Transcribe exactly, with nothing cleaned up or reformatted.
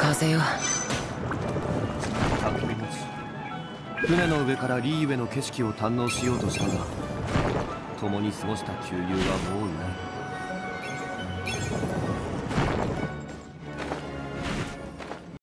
風よ。 叫び持ち船の上からリーウェの景色を堪能しようとしたが、共に過ごした旧友はもういない。